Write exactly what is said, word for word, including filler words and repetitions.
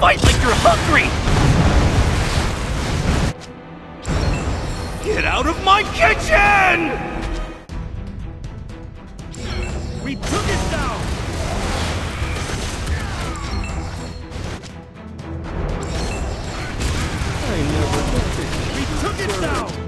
fight like you're hungry! Get out of my kitchen! We took it down! I never did this. We took it down!